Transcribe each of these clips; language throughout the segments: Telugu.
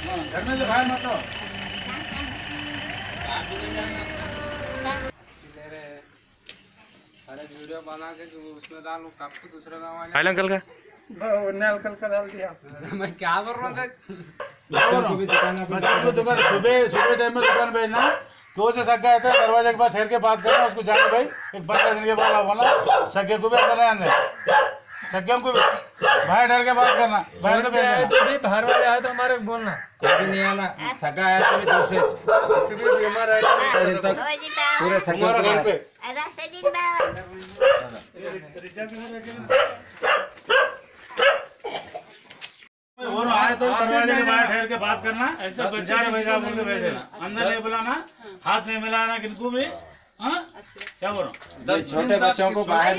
घर में से बाहर मत हो। अरे वीडियो बना के उसमें डालूं कब को दूसरे गाँव वाले अंकल का अंकल का डाल दिया मैं क्या बोल रहा था बच्चों को दुकान सुबह टाइम में दुकान भेजना। तो से सग्गा है तो दरवाजे के पास ठहर के बात करना उसको जाने भाई एक 15 दिन के बाद बोला सग्गे को भी अंदर नहीं आने सग्गों को भी बाहर ठहर के बात करना। बाहर से भेजना तो भी बाहर वाले आए तो हमारे बोलना कोई भी नहीं आना सगा आया तो भी दूर से बीमार है दिन तक पूरे सगे हमारा घर पे वो आए तो दरवाजे के बाहर ठहर के बात करना। ऐसा बच्चे भेजा बोल के भेज देना। अंदर नहीं बुलाना हाथ नहीं मिलाना किनको भी। हाँ क्या बोल रहा हूँ छोटे बच्चों को बाहर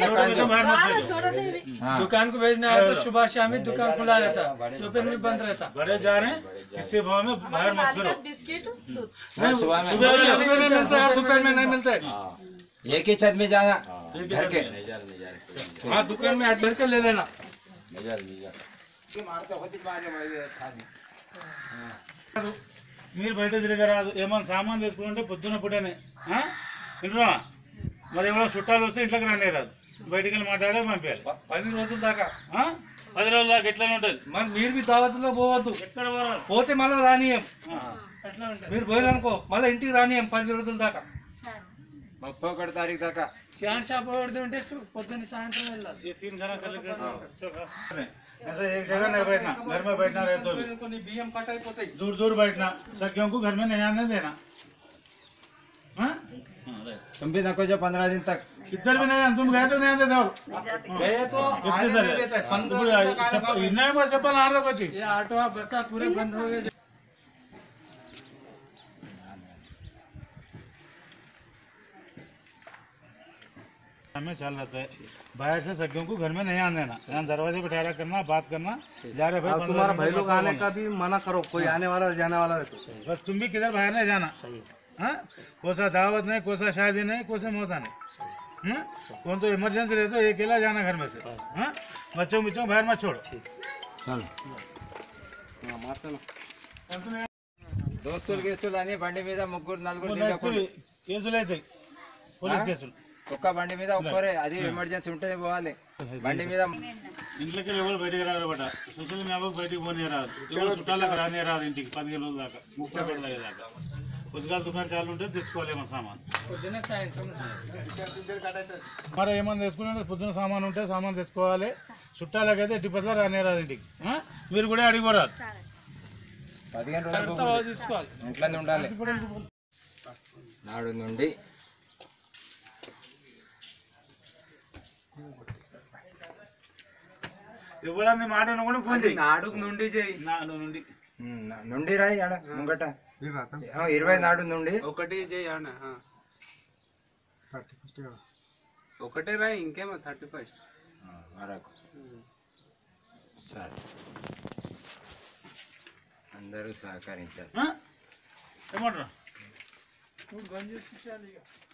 दुकान को भेजना है तो सुबह शाम ही दुकान खुला रहता दोपहर में बंद रहता। बड़े जा रहे हैं इससे भाव में बाहर मत करो। सुबह में मिलता है दोपहर में नहीं मिलता है एक ही छत में जाना घर के। हाँ दुकान में हाथ भर के ले लेना। మీరు బయట తిరగరాదు ఏమన్నా సామాన్ తెచ్చుకుంటే పొద్దున పుట్టేనే వింటున్నా మరి ఏమైనా చుట్టాలు వస్తే ఇంట్లోకి రండి రాదు బయటికి వెళ్ళి మాట్లాడే పంపించాలి 10 రోజుల దాకా 10 రోజుల దాకా ఎట్లనే ఉంటుంది మరి మీరు మీ దావతుల్లో పోవద్దు ఎక్కడ పోతే మళ్ళీ రానియం మీరు పోయారనుకో మళ్ళీ ఇంటికి రానియం 10 రోజుల దాకా 31 तारीख तक క్యాన్ షాప్ పడితే ఉంటే పొద్దున్న సాయంత్రం వెళ్ళాలి ये 3 घंटा कर लेते ऐसे एक जगह नहीं बैठना घर में बैठना रहे तो కొన్ని బియ్యం కట్ అయిపోతాయి दूर दूर बैठना सख्यों को घर में नहीं आने देना। तुम भी नको जो 15 दिन तक इधर भी नहीं तुम गए तो नहीं आते थे गए तो कितने आने नहीं देते 15 नहीं मैं चप्पल आड़ दो कुछ ये ऑटो बस पूरे बंद हो गए। हमें चल रहता है बाहर से सख्यों को घर में नहीं आने देना। यहाँ दरवाजे पे ठहरा करना बात करना जा रहे भाई तुम्हारा भाई लोग आने का भी मना करो कोई आने वाला जाने वाला है तो बस तुम भी किधर बाहर नहीं जाना। हाँ कोई सा दावत नहीं कोई सा शादी नहीं कोई सा मौत नहीं। कौन तो इमरजेंसी रहता है अकेला जाना घर में से। हाँ बच्चों बच्चों बाहर मत छोड़ो। चल దోస్తులు గేస్తులు అని బండి మీద ముగ్గురు నలుగురు కేసులు అవుతాయి పోలీస్ కేసులు ఒక్క బండి మీద ఒక్కరే అది ఎమర్జెన్సీ ఉంటేనే పోవాలి బండి మీద ఇంట్లోకి ఎవరు బయటికి రాబట్ట సొసైటీ మీ అవ్వకు బయటికి పోనీ రాదు ఎవరు చుట్టాలకు రాని రాదు ఇంటికి 15 రోజుల దాకా 30 రోజుల దాకా పొద్దుగాల దుకాణం చాలు ఉంటే తెచ్చుకోలేమో సామాన్ మరి ఏమన్నా తెచ్చుకుంటే పొద్దున సామాన్ ఉంటే సామాన్ తెచ్చుకోవాలి చుట్టాలకైతే ఎట్టి పట్ల రాని రాదు ఇంటికి మీరు కూడా అడిగిపోరాదు 15 రోజులు తీసుకోవాలి ఇంట్లోనే ఉండాలి నాడు నుండి ఎవరన్నా మాట కూడా ఫోన్ చేయి నాడుకు నుండి చేయి నుండి నుండి రాయి ఆడ ముంగట 20 నాడు నుండి ఒకటి చేయి ఒకటే రాయి ఇంకేమో 31 వరకు సరే అందరూ సహకరించాలి ఏమంటారు